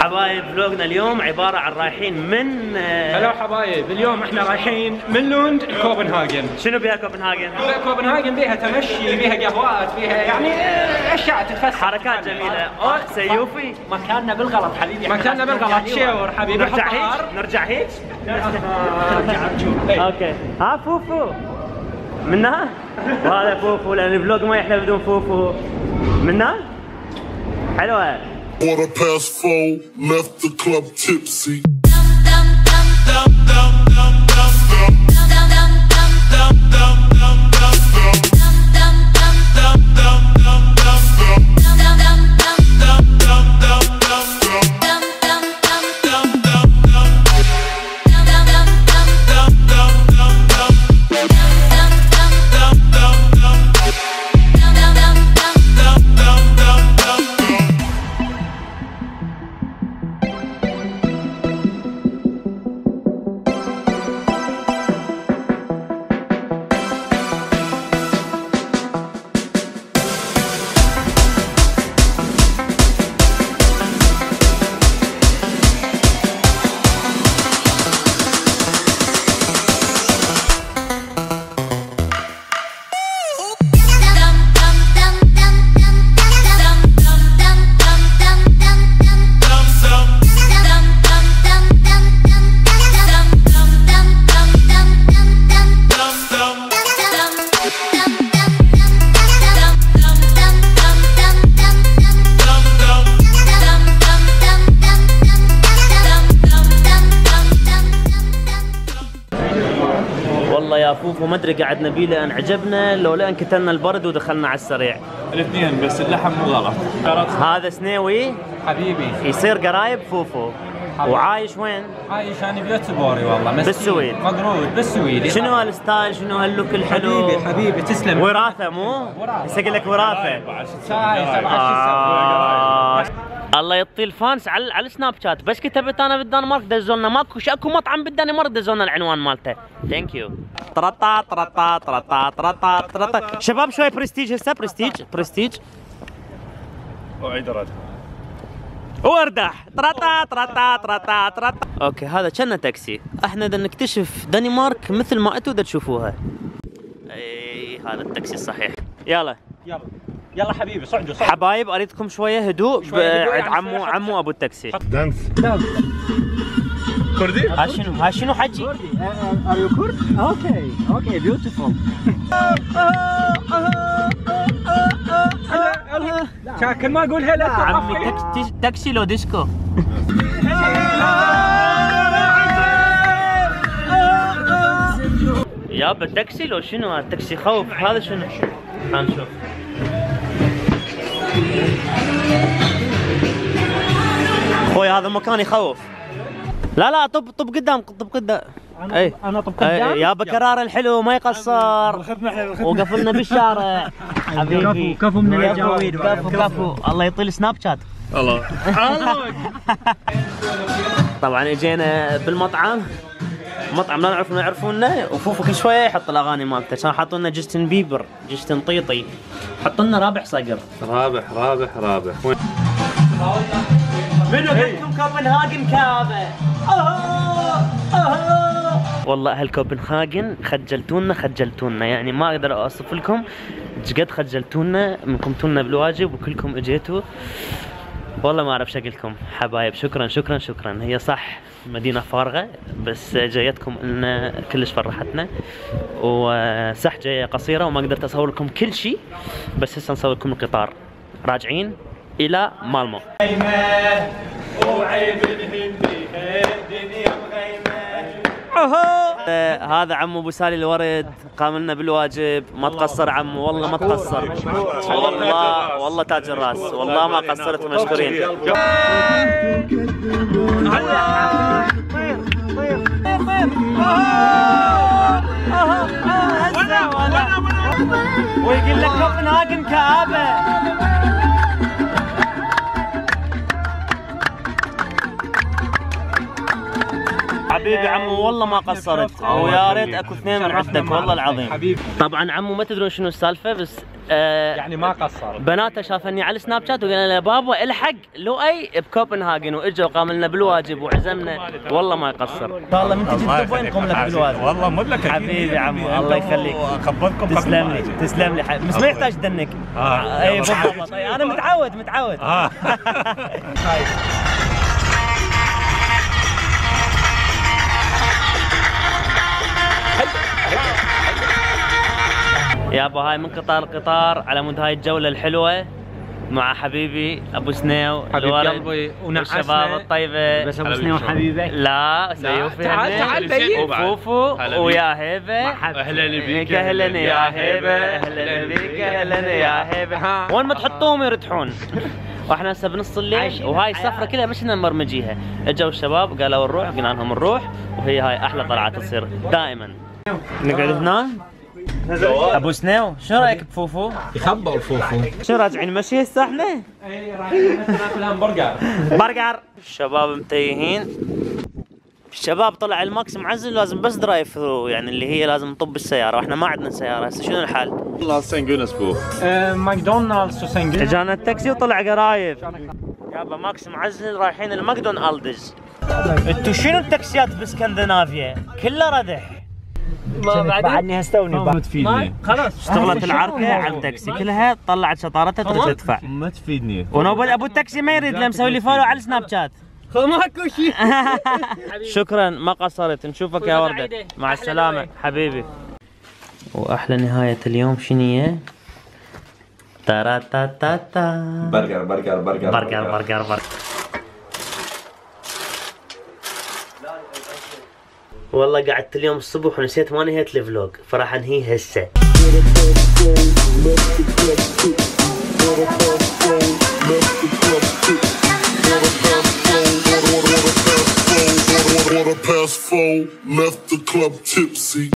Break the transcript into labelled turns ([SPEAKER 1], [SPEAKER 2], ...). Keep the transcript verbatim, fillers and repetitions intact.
[SPEAKER 1] حبايب فلوقنا اليوم عبارة عن رايحين من
[SPEAKER 2] هلا حبايب، اليوم احنا رايحين من لوند كوبنهاجن.
[SPEAKER 1] شنو بيها كوبنهاجن؟
[SPEAKER 2] كوبنهاجن بيها تمشي، بيها قهوات، بيها يعني اشياء تتفسح،
[SPEAKER 1] حركات جميلة. اوه سيوفي
[SPEAKER 2] مكاننا بالغلط حبيبي، مكاننا بالغلط شيور حبيبي.
[SPEAKER 1] نرجع هيك؟ نرجع هيك؟
[SPEAKER 2] نرجع نشوف.
[SPEAKER 1] اوكي ها فوفو منها؟ وهذا فوفو لان الفلوق ما يحلى بدون فوفو. منها؟ حلوة.
[SPEAKER 3] Quarter past four, left the club tipsy.
[SPEAKER 1] يا فوفو ما ادري قعدنا بيه لان عجبنا لو لان كتلنا البرد ودخلنا على السريع.
[SPEAKER 4] الاثنين بس اللحم مو غلط.
[SPEAKER 1] هذا سنيوي
[SPEAKER 2] حبيبي
[SPEAKER 1] يصير قرايب فوفو. حبيبي. وعايش وين؟
[SPEAKER 2] عايش انا بيوتبوري والله.
[SPEAKER 1] بالسويد.
[SPEAKER 2] مقرود بالسويد.
[SPEAKER 1] شنو هالستايل؟ شنو هاللوك الحلو؟
[SPEAKER 2] حبيبي حبيبي تسلم.
[SPEAKER 1] وراثه مو؟ هسه اقول لك وراثه. الله يطي الفانس على على السناب شات. بس كتبت انا بالدنمارك دزولنا ماكو اكو مطعم بالدنمارك دزولنا العنوان مالته. ثانك يو. طرطا طرطا طرطا طرطا طرطا. شباب شوي برستيج هسه. برستيج برستيج.
[SPEAKER 4] وعيد رد.
[SPEAKER 1] واردح. طرطا طرطا طرطا طرطا. اوكي هذا كنا تاكسي. احنا بدنا نكتشف دنمارك مثل ما انتم بدنا تشوفوها. اي هذا التاكسي الصحيح. يلا
[SPEAKER 2] يلا يلا حبيبي صعدوا صعدوا.
[SPEAKER 1] حبايب اريدكم شويه هدوء عند عمو عمو ابو التاكسي.
[SPEAKER 4] دانس كردي؟
[SPEAKER 1] ها شنو؟ ها شنو حجي؟
[SPEAKER 2] ار يو كرد؟ اوكي اوكي بيوتيفول. كل ما اقول هلا
[SPEAKER 1] عمي تاكسي تاكسي لو ديسكو. يابا التاكسي لو شنو؟ التاكسي خوف. هذا شنو؟ خلينا نشوف. اخوي هذا مكان يخوف. لا لا طب طب قدام طب قدام. اي
[SPEAKER 2] انا طب قدام.
[SPEAKER 1] يابا كرار الحلو ما يقصر. وقفلنا بالشارع. حبيبي
[SPEAKER 2] كفو من الجواويد.
[SPEAKER 1] كفو كفو. الله يطيل سناب شات.
[SPEAKER 4] الله.
[SPEAKER 1] طبعا اجينا بالمطعم. مطعم لا نعرف ما يعرفونا. وفوفو كل شويه يحط الاغاني مالته. كان حاطوا لنا جستن بيبر، جستن طيطي. حطوا لنا رابح صقر.
[SPEAKER 4] رابح رابح رابح. وين؟
[SPEAKER 1] منو قال لكم كوبنهاجن كابه؟ والله اهل كوبنهاجن خجلتونا خجلتونا يعني ما اقدر اوصف لكم ايش قد خجلتونا من قمتونا بالواجب وكلكم اجيتوا. والله ما اعرف شو اقول لكم حبايب. شكرا شكرا شكرا. هي صح مدينة فارغة بس جايتكم لنا كلش فرحتنا. وصح جاية قصيرة وما قدرت اصور لكم كل شيء بس هسه نصور لكم القطار راجعين الى مالمو. وعيب الهندي الدنيا مغيمة. هذا عمو ابو سالي الورد قام لنا بالواجب. ما تقصر عمو والله ما تقصر. والله والله تاج الراس. والله ما قصرت. مشكورين. ويقول لك كوبنهاجن كآبة. حبيبي عمو والله ما قصرت ويا ريت اكو اثنين من عندك والله العظيم. طبعا عمو ما تدرون شنو السالفه بس آه
[SPEAKER 2] يعني ما قصر.
[SPEAKER 1] بناته شافني على السناب شات وقال له بابا الحق لؤي بكوبنهاجن واجا وقام لنا بالواجب وعزمنا، والله ما يقصر. والله من تجي تدب وين نقوم لك بالواجب.
[SPEAKER 4] والله مو لك
[SPEAKER 1] حبيبي عمو الله يخليك.
[SPEAKER 4] اخبركم
[SPEAKER 1] تسلم لي تسلم لي حبيبي، بس ما يحتاج دنك.
[SPEAKER 4] اه
[SPEAKER 1] اي بالضبط انا متعود متعود.
[SPEAKER 4] اه
[SPEAKER 1] يابا هاي من قطار القطار على مود هاي الجولة الحلوة مع حبيبي ابو سنيو
[SPEAKER 2] حبيب
[SPEAKER 1] الولد
[SPEAKER 2] قلبي ونعسنا.
[SPEAKER 1] والشباب الطيبة.
[SPEAKER 2] بس ابو سنيو حبيبك.
[SPEAKER 1] لا سيوفي
[SPEAKER 2] تعال تعال بين.
[SPEAKER 1] وفوفو ويا هيبة.
[SPEAKER 4] اهلا بيك
[SPEAKER 1] اهلا يا هيبة اهلا بيك اهلا يا هيبة. وين ما تحطوهم يرتحون. واحنا هسه بنص الليل وهاي السفرة كلها مشينا نمرمجيها. اجوا الشباب قالوا نروح قلنا لهم نروح، وهي هاي احلى طلعة تصير دائما. نقعد هنا ابو سنيو شو رايك بفوفو؟
[SPEAKER 2] يخبر فوفو.
[SPEAKER 1] شو راجعين مشي هسه احنا؟
[SPEAKER 2] اي رايحين ناكل همبرجر.
[SPEAKER 1] برجر. الشباب متيهين. الشباب طلع الماكس معزل لازم بس درايف ثرو، يعني اللي هي لازم نطب السيارة، واحنا ما عندنا سيارة هسه شنو الحال؟
[SPEAKER 4] والله سنجونس بو
[SPEAKER 2] ماكدونالدز وسنجل.
[SPEAKER 1] اجانا التاكسي وطلع قرايب. يابا ماكس معزل رايحين الماكدونالدز. انتو شنو التاكسيات باسكندنافيا؟ كلها ردح.
[SPEAKER 2] ما بعدني هستوني.
[SPEAKER 4] ما تفيدني
[SPEAKER 2] خلاص
[SPEAKER 1] اشتغلت العركة على التاكسي كلها، طلعت شطارتها تريد تدفع.
[SPEAKER 4] ما تفيدني.
[SPEAKER 1] ونوبل ابو التاكسي ما يريد، له مسوي لي فولو على السناب شات.
[SPEAKER 2] ماكو شيء.
[SPEAKER 1] شكرا ما قصرت، نشوفك يا وردة. مع السلامة حبيبي. واحلى نهاية اليوم شنو هي؟ تارا تا تا تا
[SPEAKER 5] برجر برجر برجر
[SPEAKER 1] برجر برجر برجر. والله قعدت اليوم الصبح ونسيت ما نهيت الفلوج، فراح انهيه هسه.
[SPEAKER 3] Quarter past four, left the club tipsy.